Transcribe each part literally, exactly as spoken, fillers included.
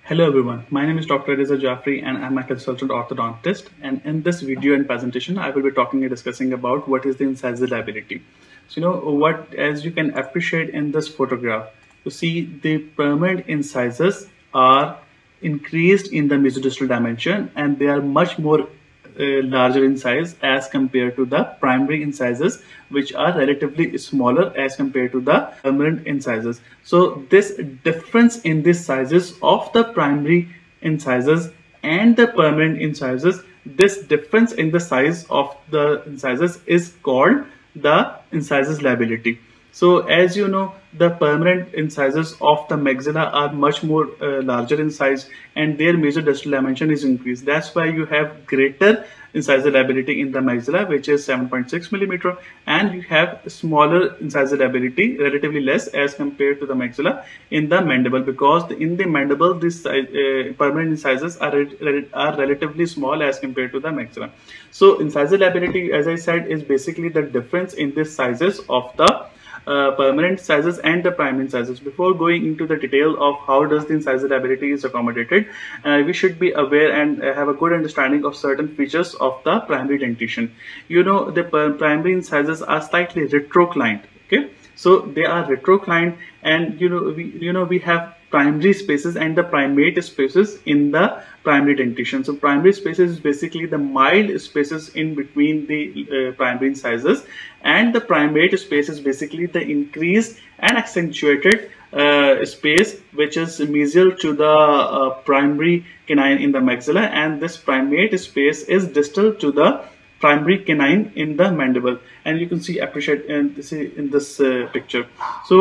Hello everyone, my name is Doctor Reza Jaffrey and I'm a consultant orthodontist, and in this video and presentation I will be talking and discussing about what is the incisor liability. So you know what, as you can appreciate in this photograph, you see the permanent incisors are increased in the mesodistal dimension and they are much more uh, larger in size as compared to the primary incisors, which are relatively smaller as compared to the permanent incisors. So this difference in the sizes of the primary incisors and the permanent incisors, this difference in the size of the incisors is called the incisors liability. So as you know, the permanent incisors of the maxilla are much more uh, larger in size and their mesodistal dimension is increased. That's why you have greater incisor liability in the maxilla, which is seven point six millimeter, and you have smaller incisor liability, relatively less as compared to the maxilla in the mandible, because in the mandible this uh, permanent incisors are, are relatively small as compared to the maxilla. So incisor liability, as I said, is basically the difference in the sizes of the Uh, permanent incisors and the primary incisors. Before going into the detail of how does the incisor liability is accommodated, uh, we should be aware and uh, have a good understanding of certain features of the primary dentition. You know, the primary incisors are slightly retroclined. Okay, so they are retroclined, and you know we you know we have primary spaces and the primate spaces in the primary dentition. So primary spaces is basically the mild spaces in between the uh, primary incisors, and the primate space is basically the increased and accentuated uh, space which is mesial to the uh, primary canine in the maxilla, and this primate space is distal to the primary canine in the mandible, and you can see appreciate in this in this uh, picture. So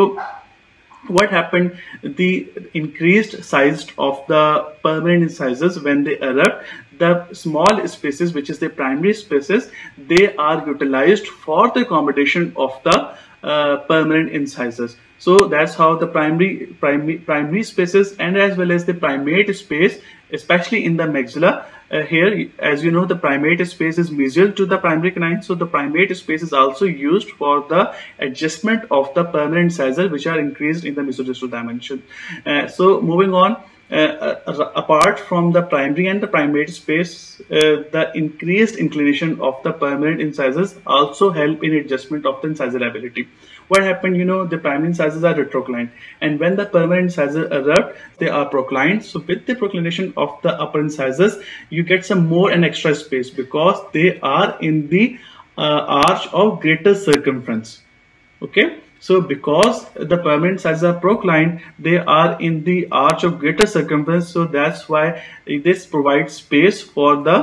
what happened, the increased size of the permanent incisors, when they erupt, the small spaces, which is the primary spaces, they are utilized for the accommodation of the uh, permanent incisors. So that's how the primary primary primary spaces and as well as the primate space, especially in the maxilla, uh, here, as you know, the primate space is mesial to the primary canine, so the primate space is also used for the adjustment of the permanent incisor, which are increased in the mesodistal dimension. Uh, so moving on, uh, uh, apart from the primary and the primate space, uh, the increased inclination of the permanent incisors also help in adjustment of the incisor liability. What happened, you know, the primary incisors are retroclined, and when the permanent incisors erupt, they are proclined. So with the proclination of the upper incisors, you get some more and extra space because they are in the uh, arch of greater circumference. Okay, so because the permanent incisors are proclined, they are in the arch of greater circumference, so that's why this provides space for the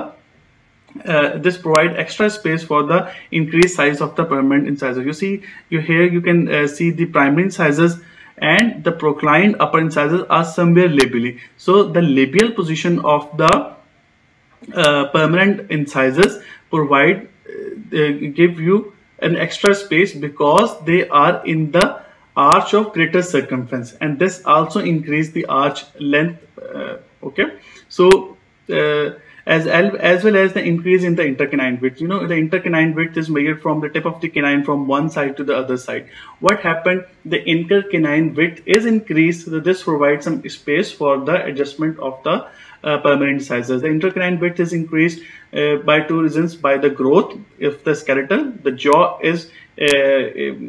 Uh, this provide extra space for the increased size of the permanent incisor. You see, you here you can uh, see the primary incisors and the proclined upper incisors are somewhere labially. So the labial position of the uh, permanent incisors provide uh, give you an extra space because they are in the arch of greater circumference, and this also increase the arch length. Uh, okay, so uh, As, as well as the increase in the intercanine width. You know, the intercanine width is measured from the tip of the canine from one side to the other side. What happened? The intercanine width is increased, so this provides some space for the adjustment of the uh, permanent incisors. The intercanine width is increased uh, by two reasons: by the growth of the skeleton, the jaw is uh,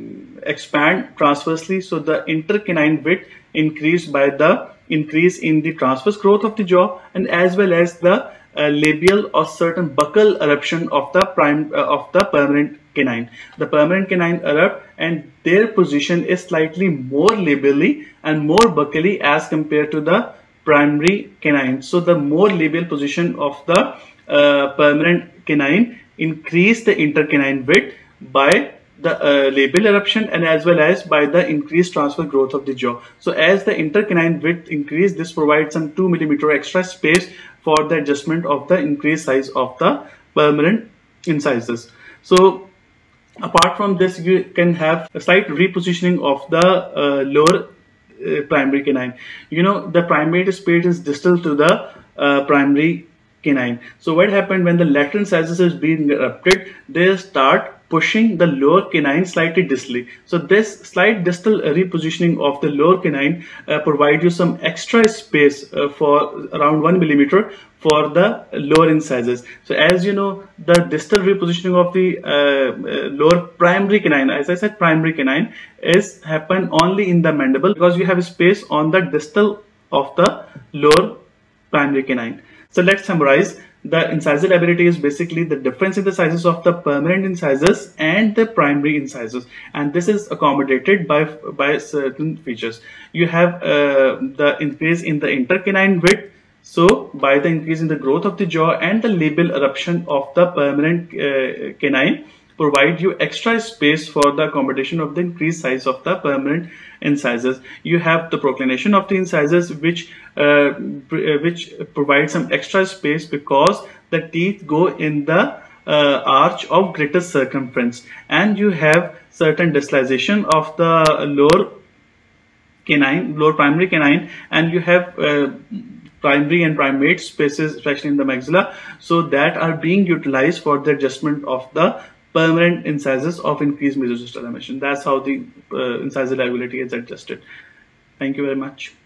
expand transversely, so the intercanine width increased by the increase in the transverse growth of the jaw, and as well as the Uh, labial or certain buccal eruption of the prime uh, of the permanent canine. The permanent canine erupt and their position is slightly more labially and more buccally as compared to the primary canine. So the more labial position of the uh, permanent canine increase the intercanine width by the uh, labial eruption and as well as by the increased transverse growth of the jaw. So as the intercanine width increase, this provides some two millimeter extra space for the adjustment of the increased size of the permanent incisors. So apart from this, you can have a slight repositioning of the uh, lower uh, primary canine. You know, the primate space is distal to the uh, primary canine. So what happened when the lateral incisors is being erupted, they start pushing the lower canine slightly distally. So this slight distal repositioning of the lower canine uh, provide you some extra space uh, for around one millimeter for the lower incisors. So as you know, the distal repositioning of the uh, uh, lower primary canine, as I said, primary canine is happen only in the mandible because you have space on the distal of the lower primary canine. So let's summarize. The incisor liability is basically the difference in the sizes of the permanent incisors and the primary incisors, and this is accommodated by by certain features. You have uh, the increase in the intercanine width. So by the increase in the growth of the jaw and the labial eruption of the permanent uh, canine provide you extra space for the accommodation of the increased size of the permanent incisors. You have the proclination of the incisors, which uh, which provides some extra space because the teeth go in the uh, arch of greater circumference, and you have certain distalization of the lower canine, lower primary canine, and you have uh, primary and primate spaces, especially in the maxilla, so that are being utilized for the adjustment of the permanent incisors of increased mesocystal dimension. That's how the uh, incisor liability is adjusted. Thank you very much.